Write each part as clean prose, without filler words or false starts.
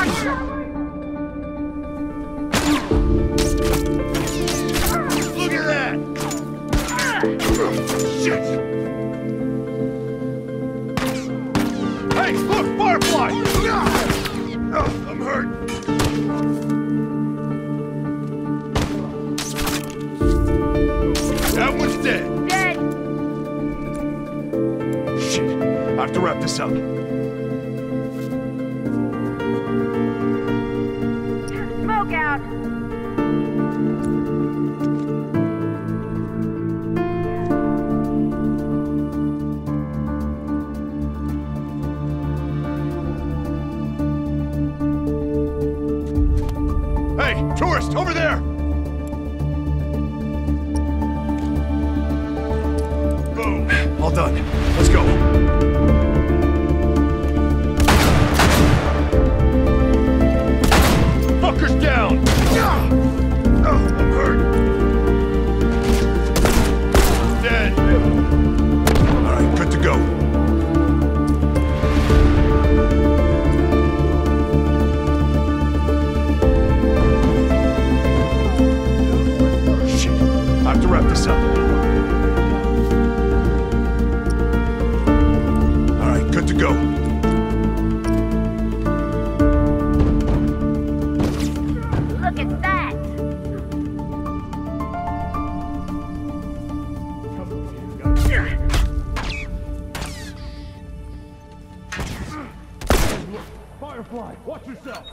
Look at that! Shit! Hey, look! Firefly! I'm hurt. That one's dead. Dead. Shit. I have to wrap this up. Smoke out. Hey, tourist, over there! Boom. All done. Let's go. Fuckers down! Oh, I'm hurt. Dead. All right, good to go. Shit. I have to wrap this up. All right, good to go. Look at that. Firefly, watch yourself!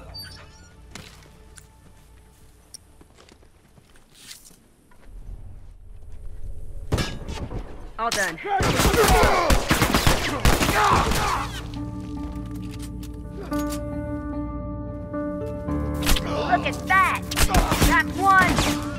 All done. Look at that. That's one.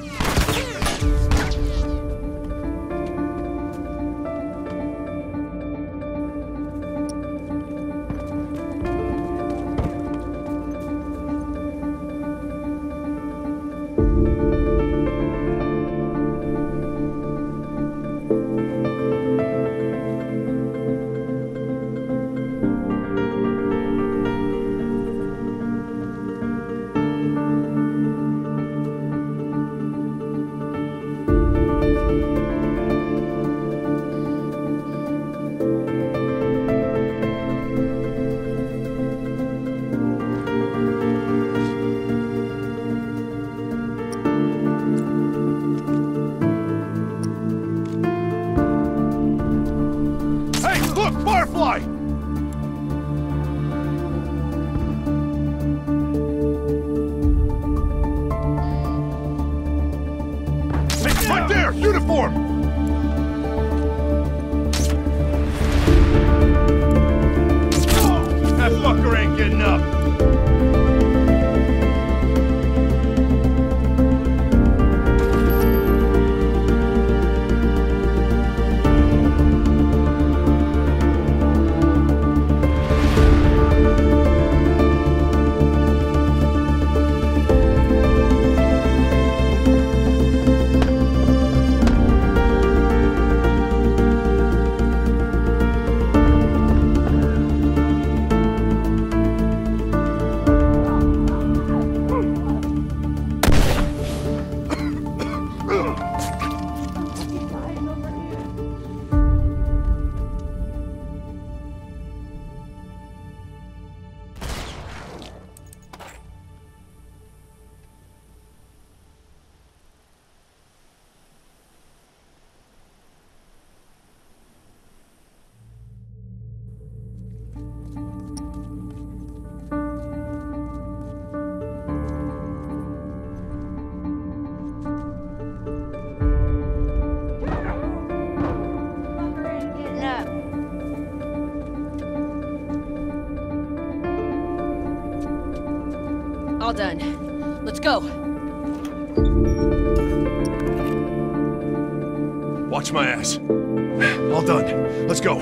Hey, look, Firefly! Hey, right there! Uniform! That fucker ain't getting up! All done. Let's go. Watch my ass. All done. Let's go.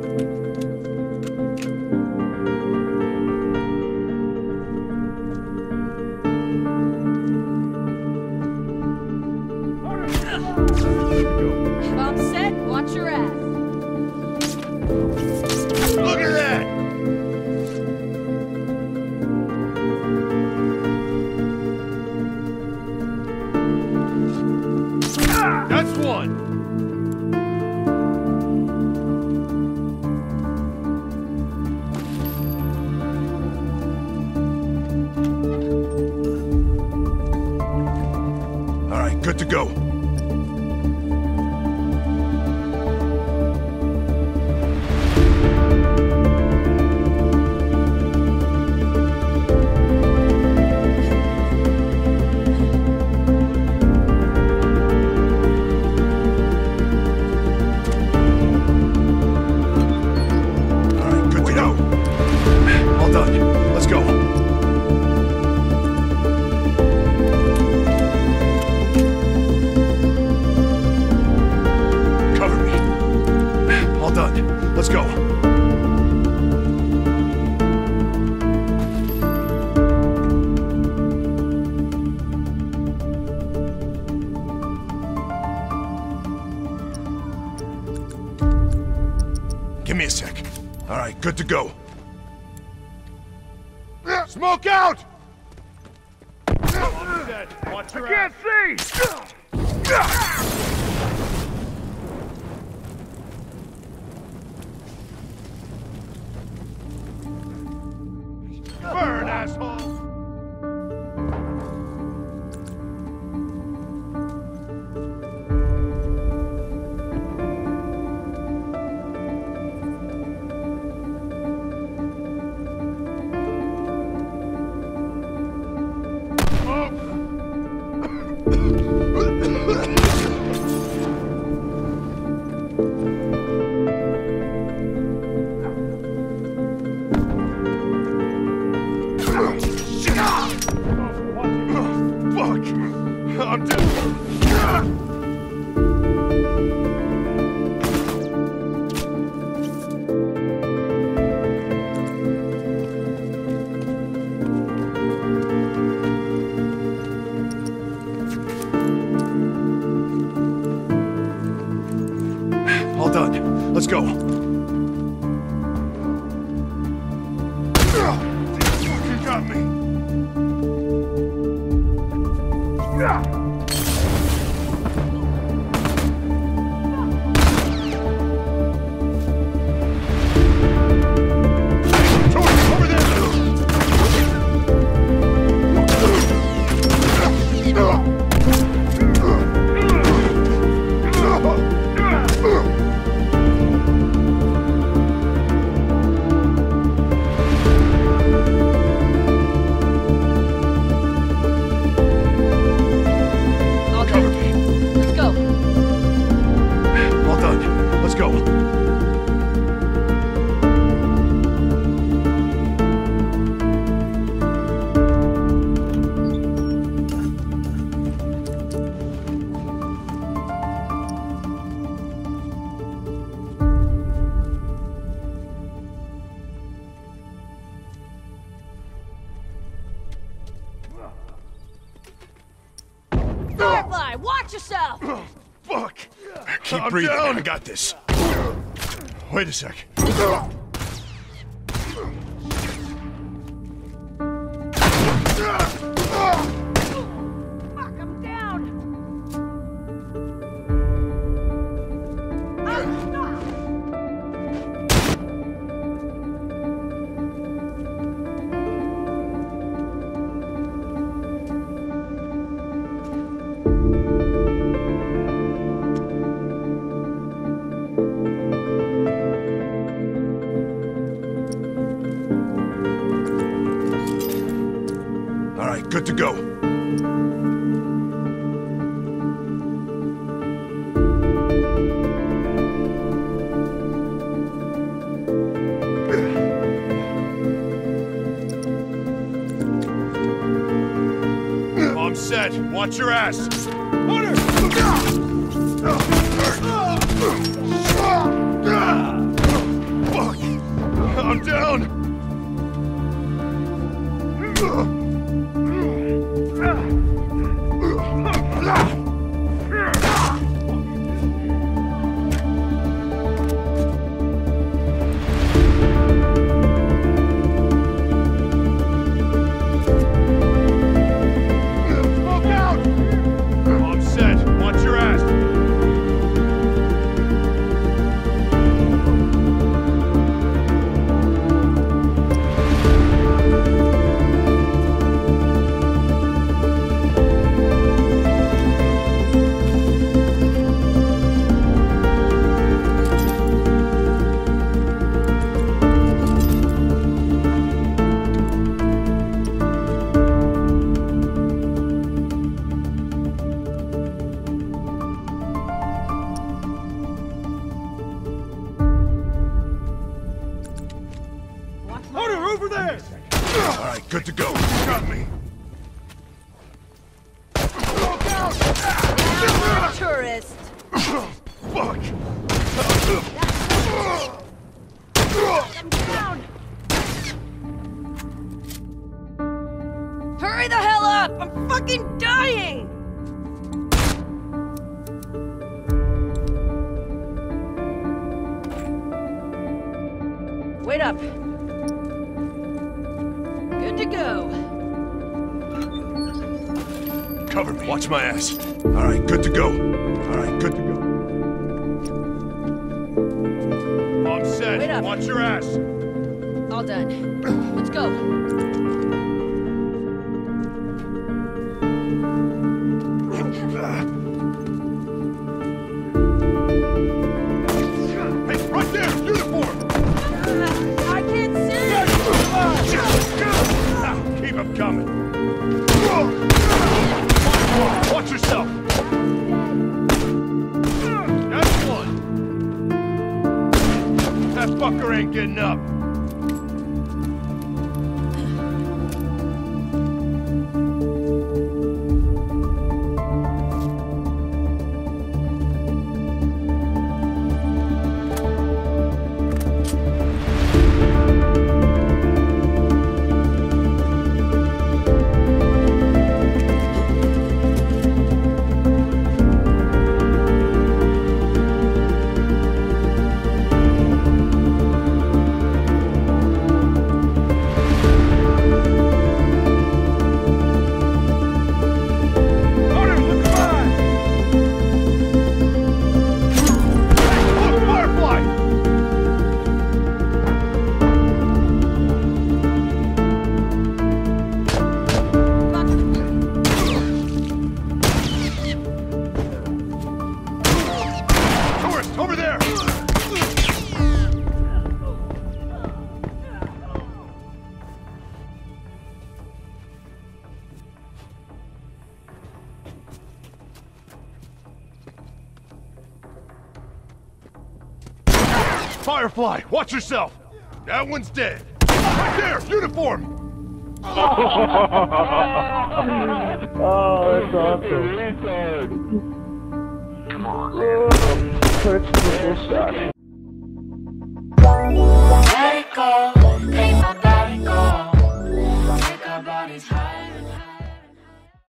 Bomb set, watch your ass. Look at that! go. Let's go. Give me a sec. All right, good to go. Smoke out! Watch your Can't see! Burn, asshole! I'm dead. All done. Let's go. You got me. Firefly, watch yourself! Fuck! Keep I'm breathing. down. I got this. Wait a sec. Fuck, I'm down! All right, good to go. I'm set. Watch your ass. Order! Fuck! I'm down. I'm set. Watch your ass. Over there! All right, good to go. Got me. Tourist. Fuck! I'm down. Hurry the hell up! I'm fucking dying! Wait up. Good to go. Cover me. Watch my ass. All right, good to go. All right, good to go. I'm set. Wait up. Watch your ass. All done. Let's go. Hey, right there! Uniform! I can't see! Keep him coming. Watch yourself! That's one! That fucker ain't getting up! Over there! Firefly, watch yourself! That one's dead! Right there! Uniform! Oh, that's awesome. Come on. Hurts to get this shot. Let it go.